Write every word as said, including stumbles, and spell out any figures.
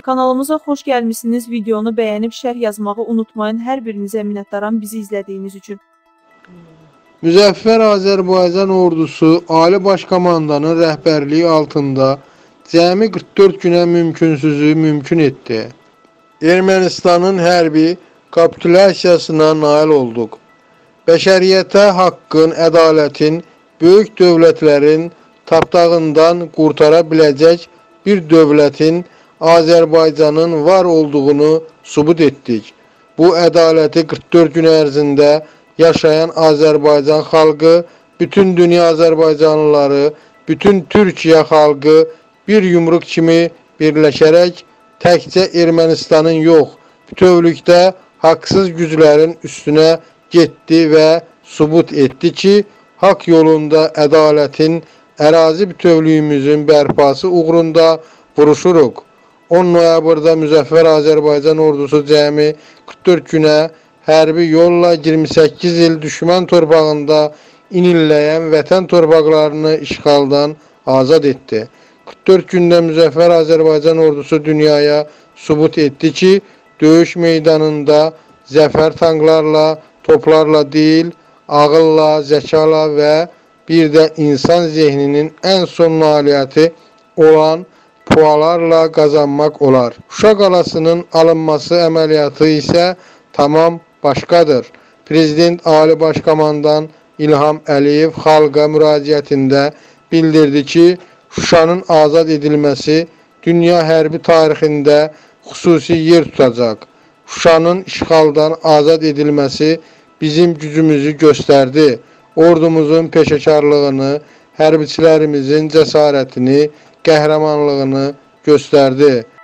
Kanalımıza xoş gəlmişsiniz. Videonu bəyənib şərh yazmağı unutmayın. Hər birinizə minnətdaram bizi izlədiyiniz üçün. Müzəffər Azərbaycan ordusu Ali Baş Komandanın rəhbərliyi altında cəmi qırx dörd günə mümkünsüzü mümkün etdi. Ermənistanın hərbi kapitulyasiyasına nail olduq. Bəşəriyyətə haqqın, ədalətin, böyük dövlətlərin tapdağından qurtara biləcək bir dövlətin Azərbaycanın var olduğunu sübut etdik. Bu ədaləti qırx dörd gün ərzində yaşayan Azərbaycan xalqı, bütün dünya Azərbaycanlıları, bütün Türkiyə xalqı bir yumruq kimi birləşərək təkcə Ermənistanın yox, bütövlükdə haqsız güclərin üstünə getdi və sübut etdi ki, haqq yolunda ədalətin, ərazi bütövlüyümüzün bərpası uğrunda vuruşuruq. on noyabrda Müzəffər Azərbaycan ordusu cəmi qırx dörd günə hərbi yolla iyirmi səkkiz il düşmən torpağında inilləyən vətən torpaqlarını işğaldan azad etdi. qırx dörd gündə Müzəffər Azərbaycan ordusu dünyaya sübut etdi ki, döyüş meydanında zəfər tanklarla, toplarla deyil, ağılla, zəkala və bir də insan zehninin ən son nailiyyəti olan pualarla qazanmaq olar. Şuşa qalasının alınması əməliyyatı isə tamam başqadır. Prezident Ali Baş Komandan İlham Əliyev xalqa müraciətində bildirdi ki, Şuşanın azad edilməsi dünya hərbi tarixində xüsusi yer tutacaq. Şuşanın işğaldan azad edilməsi bizim gücümüzü göstərdi. Ordumuzun peşəkarlığını, hərbiçilərimizin cəsarətini, qəhrəmanlığını göstərdi.